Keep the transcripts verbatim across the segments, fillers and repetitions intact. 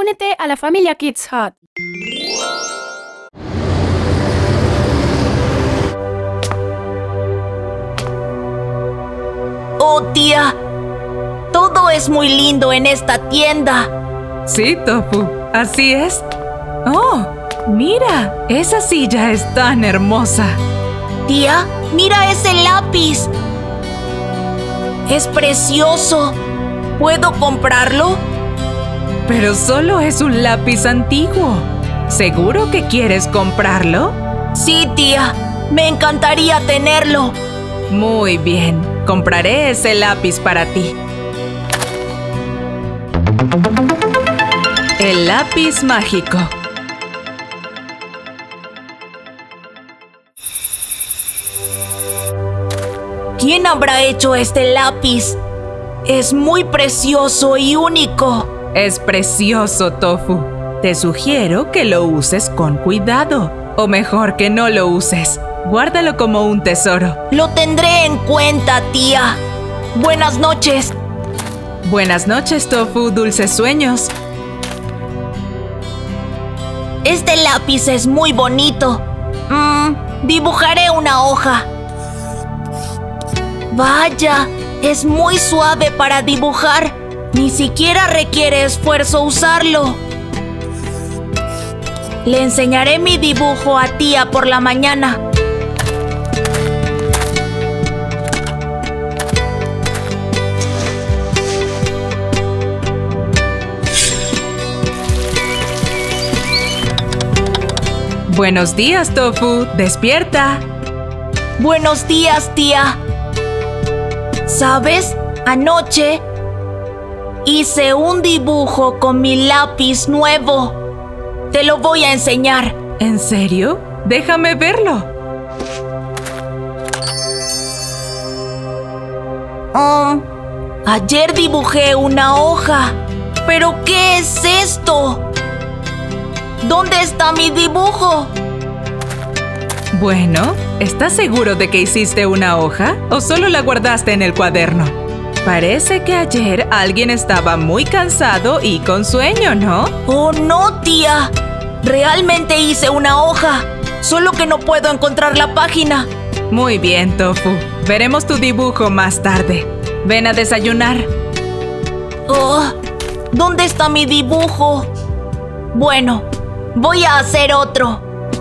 únete a la familia Kids Hut. Oh, tía, todo es muy lindo en esta tienda. Sí, Tofu, así es. Oh, mira, esa silla es tan hermosa. Tía, mira ese lápiz. Es precioso. ¿Puedo comprarlo? Pero solo es un lápiz antiguo. ¿Seguro que quieres comprarlo? Sí, tía. Me encantaría tenerlo. Muy bien. Compraré ese lápiz para ti. El lápiz mágico. ¿Quién habrá hecho este lápiz? Es muy precioso y único. Es precioso, Tofu. Te sugiero que lo uses con cuidado. O mejor que no lo uses. Guárdalo como un tesoro. Lo tendré en cuenta, tía. Buenas noches. Buenas noches, Tofu. Dulces sueños. Este lápiz es muy bonito. Mm, dibujaré una hoja. Vaya, es muy suave para dibujar. Ni siquiera requiere esfuerzo usarlo. Le enseñaré mi dibujo a tía por la mañana. Buenos días, Tofu. Despierta. Buenos días, tía. ¿Sabes? Anoche hice un dibujo con mi lápiz nuevo. Te lo voy a enseñar. ¿En serio? Déjame verlo. Um, ayer dibujé una hoja. ¿Pero qué es esto? ¿Dónde está mi dibujo? Bueno, ¿estás seguro de que hiciste una hoja o solo la guardaste en el cuaderno? Parece que ayer alguien estaba muy cansado y con sueño, ¿no? Oh, no, tía. Realmente hice una hoja. Solo que no puedo encontrar la página. Muy bien, Tofu. Veremos tu dibujo más tarde. Ven a desayunar. Oh, ¿dónde está mi dibujo? Bueno, voy a hacer otro.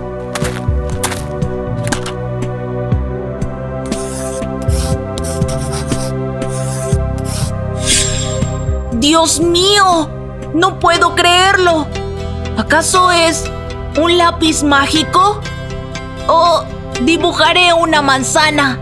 ¡Dios mío! ¡No puedo creerlo! ¿Acaso es un lápiz mágico? ¿O dibujaré una manzana?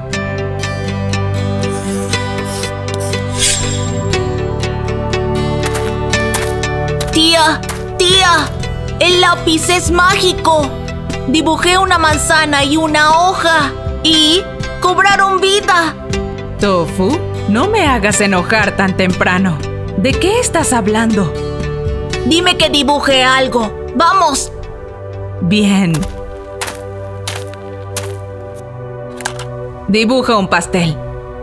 ¡Tía! ¡Tía! ¡El lápiz es mágico! Dibujé una manzana y una hoja. ¡Y cobraron vida! Tofu, no me hagas enojar tan temprano. ¿De qué estás hablando? Dime que dibuje algo. ¡Vamos! Bien. Dibuja un pastel.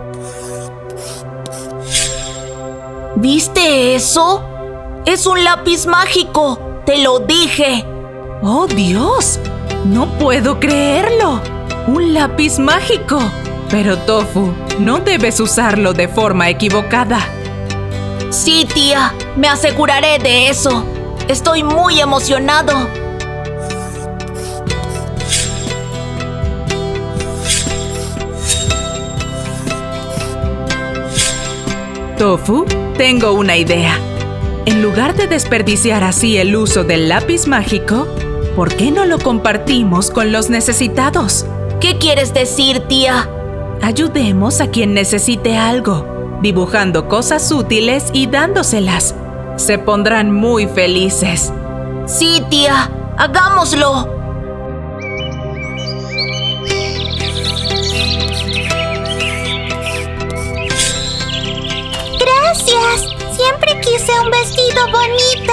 ¿Viste eso? Es un lápiz mágico. ¡Te lo dije! ¡Oh, Dios! No puedo creerlo. ¡Un lápiz mágico! Pero, Tofu, no debes usarlo de forma equivocada. Sí, tía. Me aseguraré de eso. Estoy muy emocionado. Tofu, tengo una idea. En lugar de desperdiciar así el uso del lápiz mágico, ¿por qué no lo compartimos con los necesitados? ¿Qué quieres decir, tía? Ayudemos a quien necesite algo, dibujando cosas útiles y dándoselas. Se pondrán muy felices. Sí, tía. ¡Hagámoslo! Gracias. Siempre quise un vestido bonito.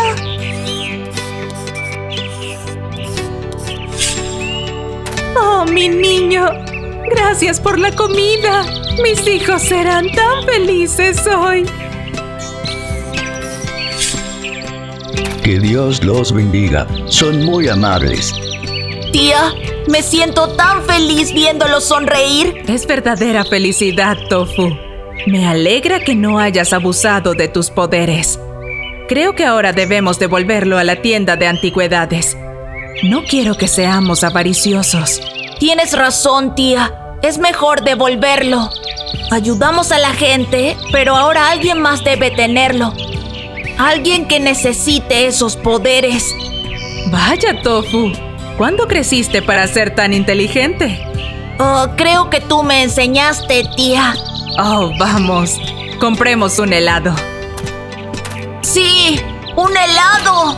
¡Oh, mi niño! ¡Gracias por la comida! ¡Mis hijos serán tan felices hoy! Que Dios los bendiga. Son muy amables. Tía, me siento tan feliz viéndolos sonreír. Es verdadera felicidad, Tofu. Me alegra que no hayas abusado de tus poderes. Creo que ahora debemos devolverlo a la tienda de antigüedades. No quiero que seamos avariciosos. Tienes razón, tía. Es mejor devolverlo. Ayudamos a la gente, pero ahora alguien más debe tenerlo. Alguien que necesite esos poderes. Vaya, Tofu. ¿Cuándo creciste para ser tan inteligente? Oh, creo que tú me enseñaste, tía. Oh, vamos. Compremos un helado. ¡Sí! ¡Un helado!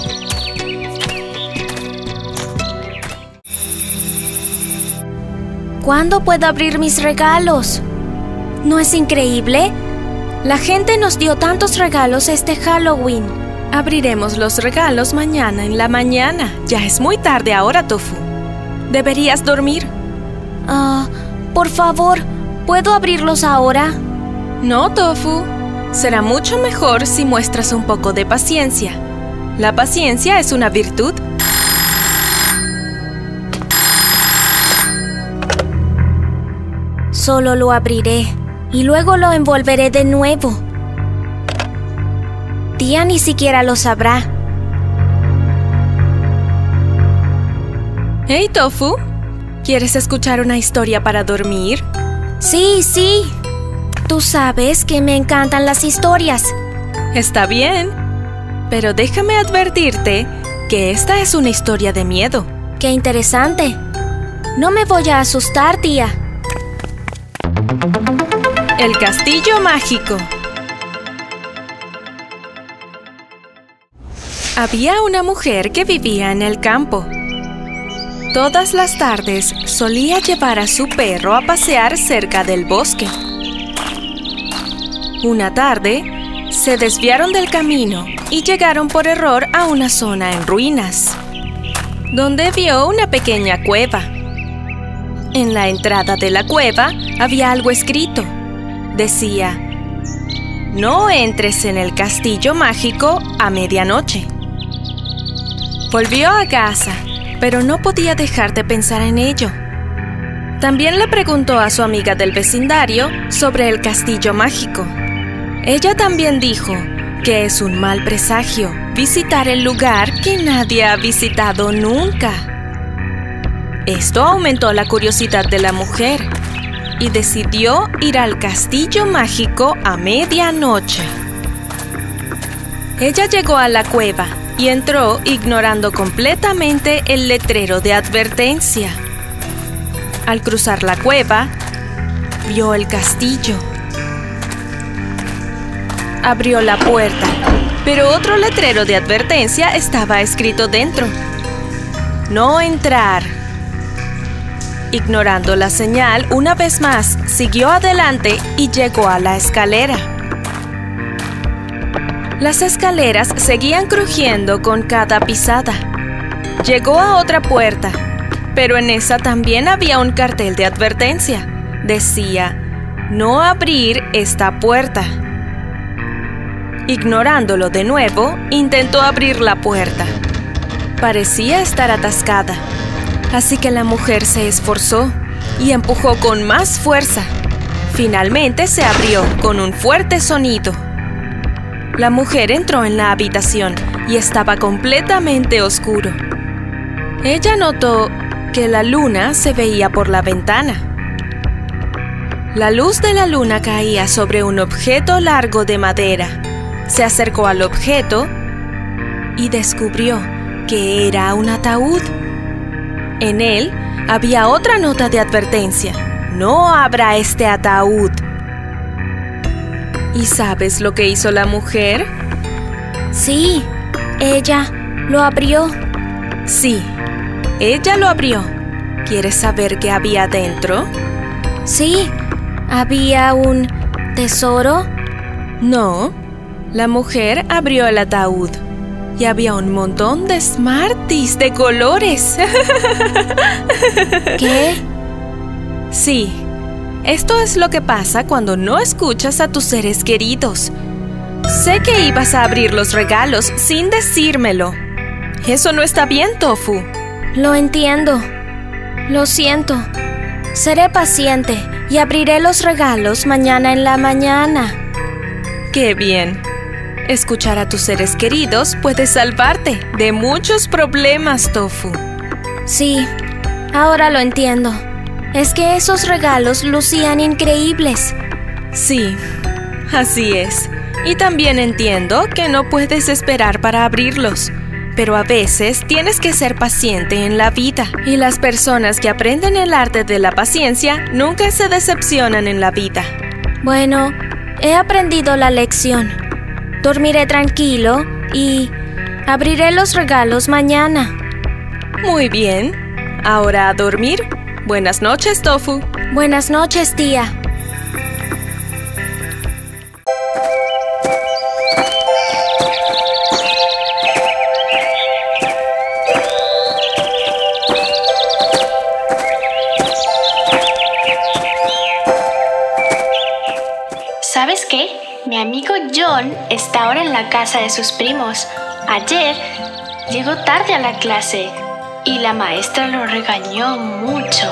¿Cuándo puedo abrir mis regalos? ¿No es increíble? La gente nos dio tantos regalos este Halloween. Abriremos los regalos mañana en la mañana. Ya es muy tarde ahora, Tofu. Deberías dormir. Ah, por favor, ¿puedo abrirlos ahora? No, Tofu. Será mucho mejor si muestras un poco de paciencia. La paciencia es una virtud. Solo lo abriré y luego lo envolveré de nuevo. Tía ni siquiera lo sabrá. Hey, Tofu. ¿Quieres escuchar una historia para dormir? Sí, sí. Tú sabes que me encantan las historias. Está bien. Pero déjame advertirte que esta es una historia de miedo. ¡Qué interesante! No me voy a asustar, tía. El castillo mágico. Había una mujer que vivía en el campo. Todas las tardes solía llevar a su perro a pasear cerca del bosque. Una tarde, se desviaron del camino y llegaron por error a una zona en ruinas, donde vio una pequeña cueva. En la entrada de la cueva había algo escrito. Decía: no entres en el castillo mágico a medianoche. Volvió a casa, pero no podía dejar de pensar en ello. También le preguntó a su amiga del vecindario sobre el castillo mágico. Ella también dijo que es un mal presagio visitar el lugar que nadie ha visitado nunca. Esto aumentó la curiosidad de la mujer y decidió ir al castillo mágico a medianoche. Ella llegó a la cueva y entró ignorando completamente el letrero de advertencia. Al cruzar la cueva, vio el castillo. Abrió la puerta, pero otro letrero de advertencia estaba escrito dentro: no entrar. Ignorando la señal, una vez más, siguió adelante y llegó a la escalera. Las escaleras seguían crujiendo con cada pisada. Llegó a otra puerta, pero en esa también había un cartel de advertencia. Decía: no abrir esta puerta. Ignorándolo de nuevo, intentó abrir la puerta. Parecía estar atascada, así que la mujer se esforzó y empujó con más fuerza. Finalmente se abrió con un fuerte sonido. La mujer entró en la habitación y estaba completamente oscuro. Ella notó que la luna se veía por la ventana. La luz de la luna caía sobre un objeto largo de madera. Se acercó al objeto y descubrió que era un ataúd. En él había otra nota de advertencia: no abra este ataúd. ¿Y sabes lo que hizo la mujer? Sí, ella lo abrió. Sí, ella lo abrió. ¿Quieres saber qué había dentro? Sí, había un tesoro. No, la mujer abrió el ataúd y había un montón de Smarties de colores. ¿Qué? Sí, esto es lo que pasa cuando no escuchas a tus seres queridos. Sé que ibas a abrir los regalos sin decírmelo. Eso no está bien, Tofu. Lo entiendo. Lo siento. Seré paciente y abriré los regalos mañana en la mañana. ¡Qué bien! Escuchar a tus seres queridos puede salvarte de muchos problemas, Tofu. Sí, ahora lo entiendo. Es que esos regalos lucían increíbles. Sí, así es. Y también entiendo que no puedes esperar para abrirlos. Pero a veces tienes que ser paciente en la vida. Y las personas que aprenden el arte de la paciencia nunca se decepcionan en la vida. Bueno, he aprendido la lección. Dormiré tranquilo y abriré los regalos mañana. Muy bien. Ahora a dormir. Buenas noches, Tofu. Buenas noches, tía. ¿Sabes qué? Mi amigo John está ahora en la casa de sus primos. Ayer llegó tarde a la clase y la maestra lo regañó mucho.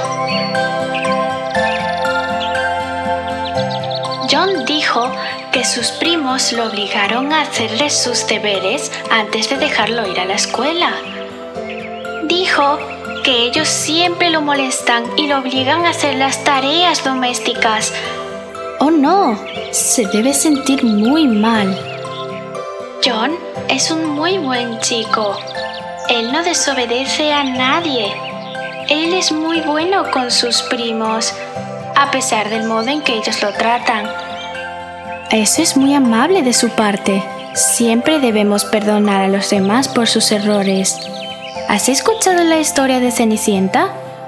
John dijo que sus primos lo obligaron a hacerle sus deberes antes de dejarlo ir a la escuela. Dijo que ellos siempre lo molestan y lo obligan a hacer las tareas domésticas. Oh no, se debe sentir muy mal. John es un muy buen chico. Él no desobedece a nadie. Él es muy bueno con sus primos, a pesar del modo en que ellos lo tratan. Eso es muy amable de su parte. Siempre debemos perdonar a los demás por sus errores. ¿Has escuchado la historia de Cenicienta?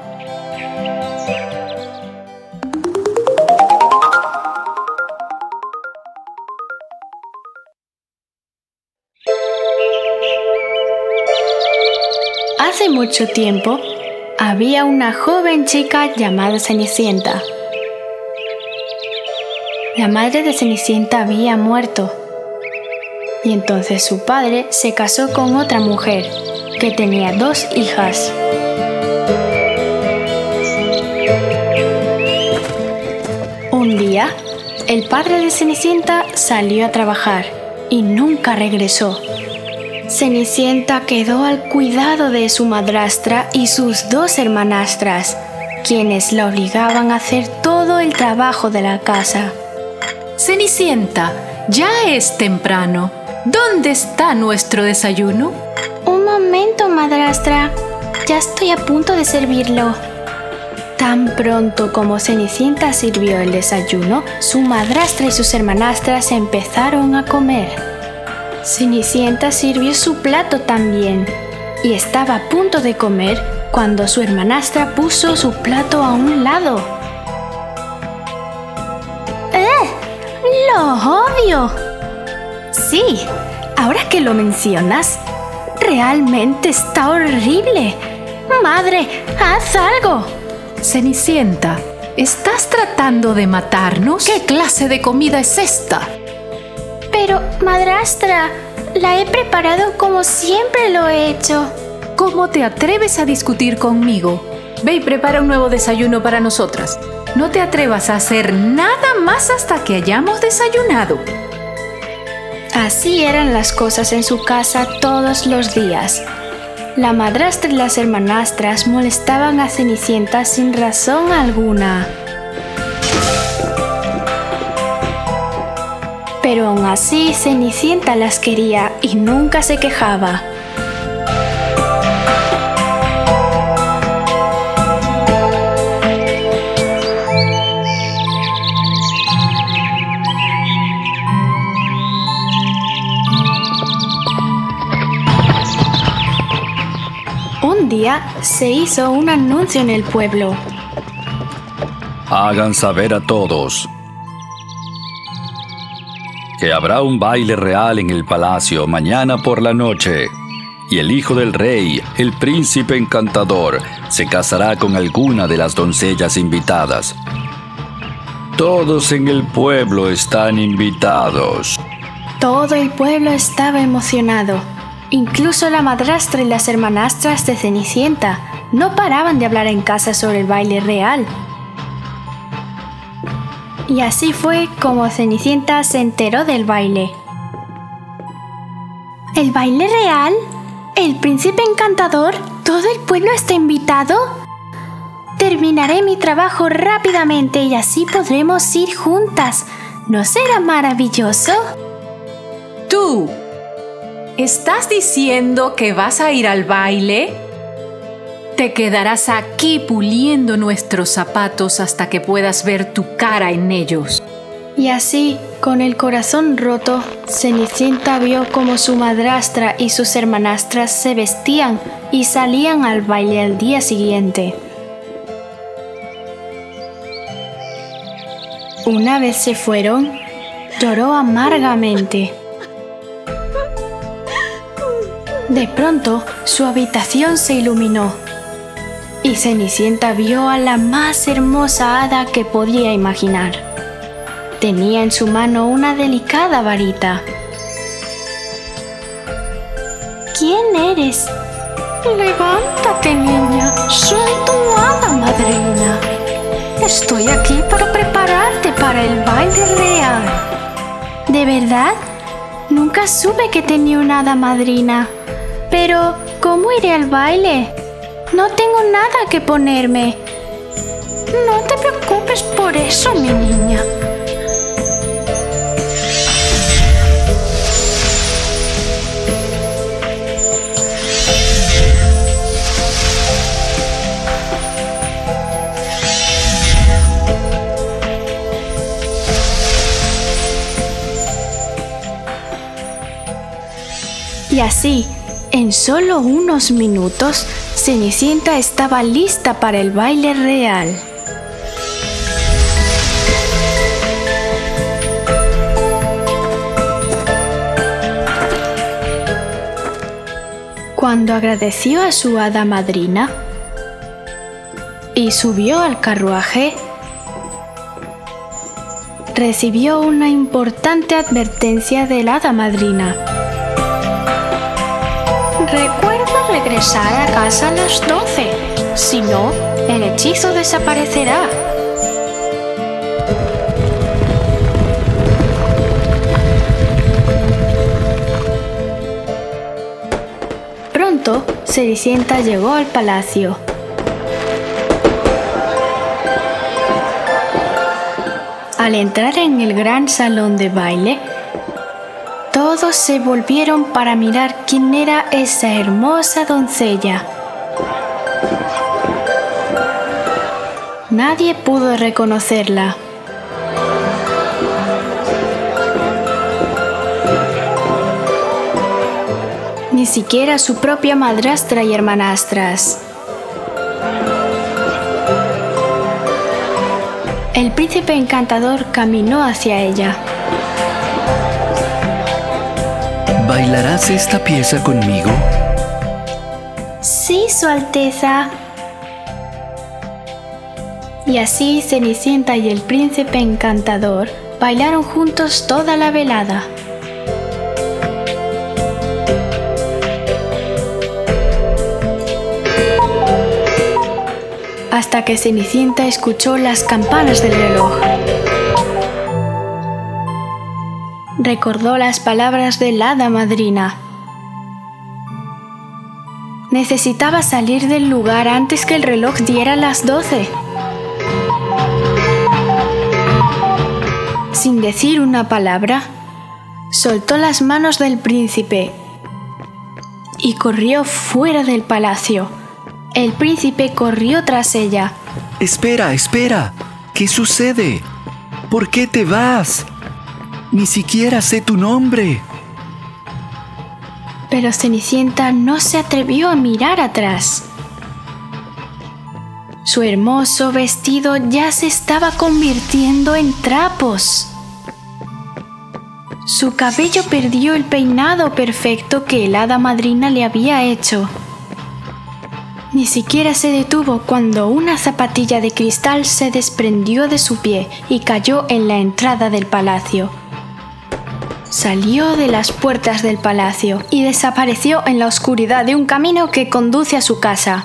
Hace mucho tiempo, había una joven chica llamada Cenicienta. La madre de Cenicienta había muerto, y entonces su padre se casó con otra mujer, que tenía dos hijas. Un día, el padre de Cenicienta salió a trabajar y nunca regresó. Cenicienta quedó al cuidado de su madrastra y sus dos hermanastras, quienes la obligaban a hacer todo el trabajo de la casa. Cenicienta, ya es temprano. ¿Dónde está nuestro desayuno? Un momento, madrastra. Ya estoy a punto de servirlo. Tan pronto como Cenicienta sirvió el desayuno, su madrastra y sus hermanastras empezaron a comer. Cenicienta sirvió su plato también y estaba a punto de comer cuando su hermanastra puso su plato a un lado. ¡Eh! ¡Lo odio! Sí, ahora que lo mencionas, realmente está horrible. ¡Madre, haz algo! Cenicienta, ¿estás tratando de matarnos? ¿Qué clase de comida es esta? Pero, madrastra, la he preparado como siempre lo he hecho. ¿Cómo te atreves a discutir conmigo? Ve y prepara un nuevo desayuno para nosotras. No te atrevas a hacer nada más hasta que hayamos desayunado. Así eran las cosas en su casa todos los días. La madrastra y las hermanastras molestaban a Cenicienta sin razón alguna. Pero aún así Cenicienta las quería y nunca se quejaba. Un día se hizo un anuncio en el pueblo. Hagan saber a todos que habrá un baile real en el palacio mañana por la noche, y el hijo del rey, el príncipe encantador, se casará con alguna de las doncellas invitadas. Todos en el pueblo están invitados. Todo el pueblo estaba emocionado Incluso la madrastra y las hermanastras de Cenicienta no paraban de hablar en casa sobre el baile real. Y así fue como Cenicienta se enteró del baile. ¿El baile real? ¿El príncipe encantador? ¿Todo el pueblo está invitado? Terminaré mi trabajo rápidamente y así podremos ir juntas. ¿No será maravilloso? ¡Tú! ¿Estás diciendo que vas a ir al baile? Te quedarás aquí puliendo nuestros zapatos hasta que puedas ver tu cara en ellos. Y así, con el corazón roto, Cenicienta vio cómo su madrastra y sus hermanastras se vestían y salían al baile al día siguiente. Una vez se fueron, lloró amargamente. De pronto, su habitación se iluminó y Cenicienta vio a la más hermosa hada que podía imaginar. Tenía en su mano una delicada varita. ¿Quién eres? Levántate, niña. Soy tu hada madrina. Estoy aquí para prepararte para el baile real. ¿De verdad? Nunca supe que tenía una hada madrina. Pero, ¿cómo iré al baile? No tengo nada que ponerme. No te preocupes por eso, mi niña. Y así, en solo unos minutos, Cenicienta estaba lista para el baile real. Cuando agradeció a su hada madrina y subió al carruaje, recibió una importante advertencia de la hada madrina. Recuerda regresar a casa a las doce, si no, el hechizo desaparecerá. Pronto, Cenicienta llegó al palacio. Al entrar en el gran salón de baile, todos se volvieron para mirar quién era esa hermosa doncella. Nadie pudo reconocerla. Ni siquiera su propia madrastra y hermanastras. El príncipe encantador caminó hacia ella. ¿Bailarás esta pieza conmigo? Sí, Su Alteza. Y así Cenicienta y el príncipe encantador bailaron juntos toda la velada. Hasta que Cenicienta escuchó las campanas del reloj. Recordó las palabras de la hada madrina. Necesitaba salir del lugar antes que el reloj diera las doce. Sin decir una palabra, soltó las manos del príncipe y corrió fuera del palacio. El príncipe corrió tras ella. Espera, espera. ¿Qué sucede? ¿Por qué te vas? Ni siquiera sé tu nombre. Pero Cenicienta no se atrevió a mirar atrás. Su hermoso vestido ya se estaba convirtiendo en trapos. Su cabello perdió el peinado perfecto que el hada madrina le había hecho. Ni siquiera se detuvo cuando una zapatilla de cristal se desprendió de su pie y cayó en la entrada del palacio. salió de las puertas del palacio y desapareció en la oscuridad de un camino que conduce a su casa.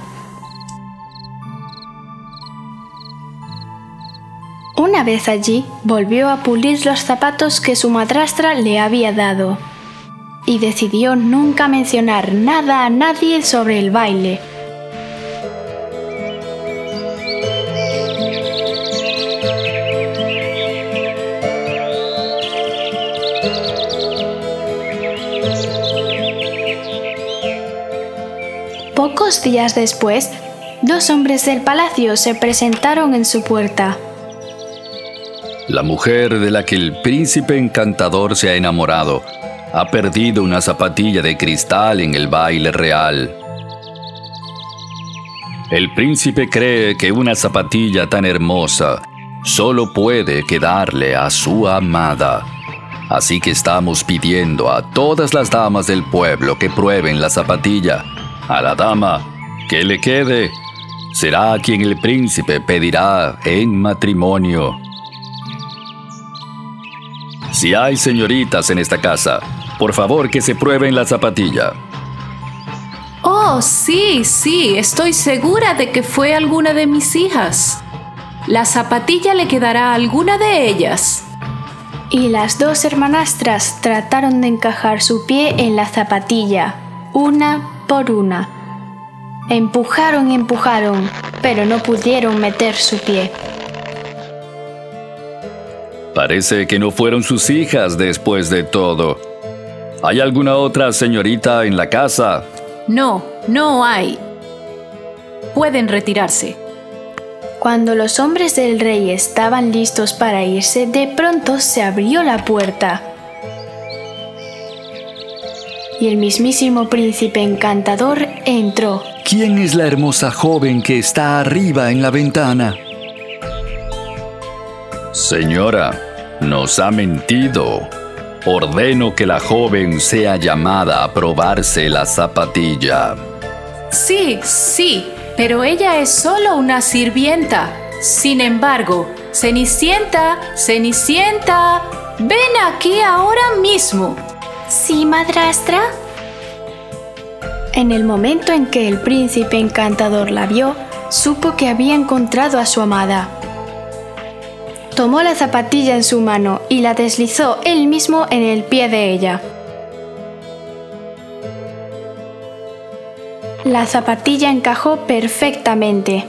Una vez allí, volvió a pulir los zapatos que su madrastra le había dado y decidió nunca mencionar nada a nadie sobre el baile. Pocos días después, dos hombres del palacio se presentaron en su puerta. La mujer de la que el príncipe encantador se ha enamorado ha perdido una zapatilla de cristal en el baile real. El príncipe cree que una zapatilla tan hermosa solo puede quedarle a su amada. Así que estamos pidiendo a todas las damas del pueblo que prueben la zapatilla. A la dama que le quede será a quien el príncipe pedirá en matrimonio. Si hay señoritas en esta casa, por favor que se prueben la zapatilla. Oh, sí, sí, estoy segura de que fue alguna de mis hijas. La zapatilla le quedará a alguna de ellas. Y las dos hermanastras trataron de encajar su pie en la zapatilla, una por una. Empujaron y empujaron, pero no pudieron meter su pie. Parece que no fueron sus hijas después de todo. ¿Hay alguna otra señorita en la casa? No, no hay. Pueden retirarse. Cuando los hombres del rey estaban listos para irse, de pronto se abrió la puerta. Y el mismísimo príncipe encantador entró. ¿Quién es la hermosa joven que está arriba en la ventana? Señora, nos ha mentido. Ordeno que la joven sea llamada a probarse la zapatilla. Sí, sí, pero ella es solo una sirvienta. Sin embargo, Cenicienta, Cenicienta, ven aquí ahora mismo. ¿Sí, madrastra? En el momento en que el príncipe encantador la vio, supo que había encontrado a su amada. Tomó la zapatilla en su mano y la deslizó él mismo en el pie de ella. La zapatilla encajó perfectamente.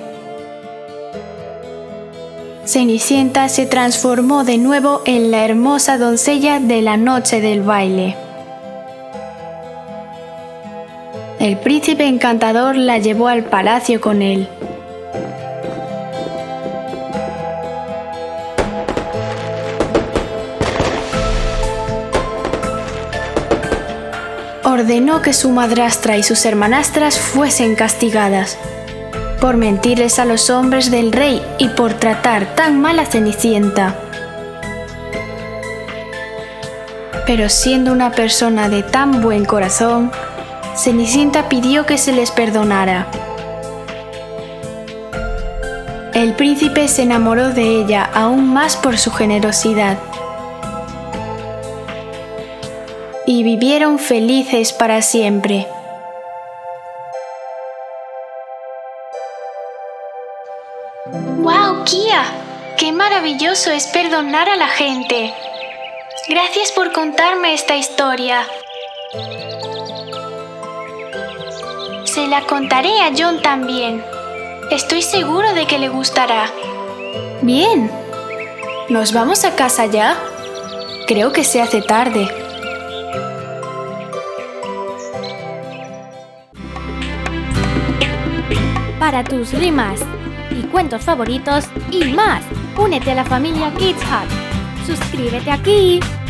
Cenicienta se transformó de nuevo en la hermosa doncella de la noche del baile. El príncipe encantador la llevó al palacio con él. Ordenó que su madrastra y sus hermanastras fuesen castigadas por mentirles a los hombres del rey y por tratar tan mal a Cenicienta. Pero siendo una persona de tan buen corazón, Cenicienta pidió que se les perdonara. El príncipe se enamoró de ella aún más por su generosidad. Y vivieron felices para siempre. ¡Wow, Kia! ¡Qué maravilloso es perdonar a la gente! Gracias por contarme esta historia. Se la contaré a John también. Estoy seguro de que le gustará. Bien. ¿Nos vamos a casa ya? Creo que se hace tarde. Para tus rimas y cuentos favoritos y más, únete a la familia Kids Hut. Suscríbete aquí.